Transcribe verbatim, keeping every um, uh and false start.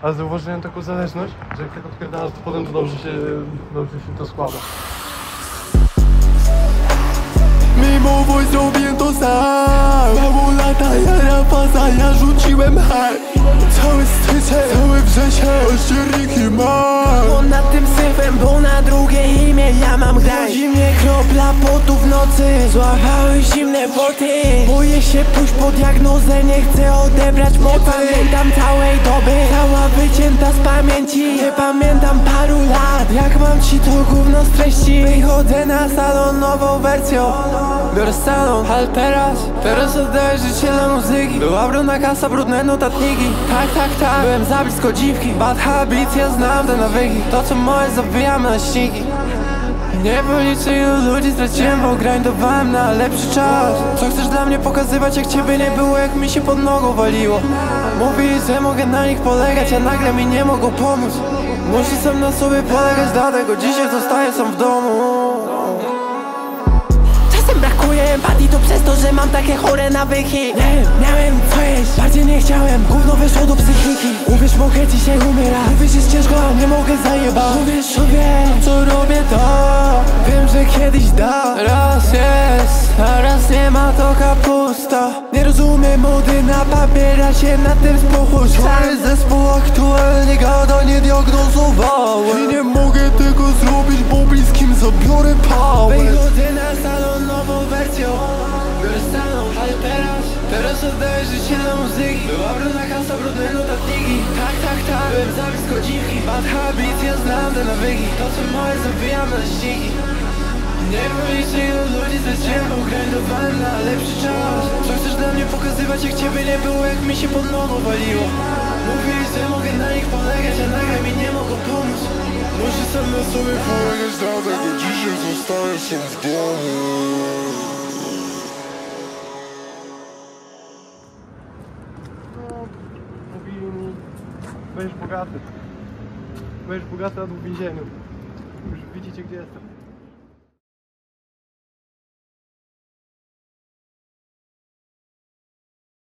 Ale zauważyłem taką zależność, że jak tak odpierdalasz, to potem to dobrze się, dobrze się to składa. Mimo wojsk zrobiłem to sam. Mało lata, ja rapaza, ja rzuciłem haj. Cały styczeń, cały wrzesień, październiki mam. Bo nad tym syfem, bo na drugie imię ja mam grać. Chodzi mnie kropla potu w nocy, złapały zimne poty. Boję się pójść po diagnozę, nie chcę odebrać mocy. Nie pamiętam całej doby, cała wycięta z pamięci. Nie pamiętam paru lat, jak mam ci to gówno streścić. Wychodzę na salon nową wersją, biorę salon, ale teraz, teraz oddaję życie dla muzyki. Była brudna kasa, brudne notatniki. Tak, tak, tak, byłem za blisko dziwki. Bad habits, ja znam te nawyki. To co moje zawijamy na ścigi. Nie policzę ilu ludzi straciłem, bo grindowałem na lepszy czas. Co chcesz dla mnie pokazywać, jak ciebie nie było, jak mi się pod nogą waliło. Mówili, że mogę na nich polegać, a nagle mi nie mogą pomóc. Muszę sam na sobie polegać, dlatego dzisiaj zostaję sam w domu. Brakuje empatii, to przez to, że mam takie chore nawyki. Nie miałem co jeść, bardziej nie chciałem. Gówno wyszło do psychiki. Uwierz, mogę dzisiaj umierać. Mówisz, jest ciężko, a nie mogę zajebać. Uwierz, uwierz, co robię to wiem, że kiedyś da. Raz jest, a raz nie ma, to kapusta. Nie rozumiem mody na papiera, się na tym spłuchł. Cały zespół aktualnie gada, nie diagnozowałem. I nie mogę tego zrobić, bo bliskim zabiorę power. Wychodzę na salon nową wersją, biorę salon, ale teraz, teraz oddaję życie na muzyki. Była brudna kasa, brudne notatniki. Tak, tak, tak, byłem za blisko dziwki. Bad habits, ja znam te nawyki. To co moje zawijam na ścigi. Nie policzę ilu ludzi straciłem, bo grindowałem na lepszy czas. Co chcesz dla mnie pokazywać, jak ciebie nie było, jak mi się pod nogą waliło. Mówili, że mogę na nich polegać, a nagle mi nie mogą pomóc. Muszę sam na sobie polegać, dlatego dzisiaj zostaję sam w domu. No, mówili mi, będziesz bogaty. Będziesz bogaty, a w więzieniu. Już widzicie, gdzie jestem.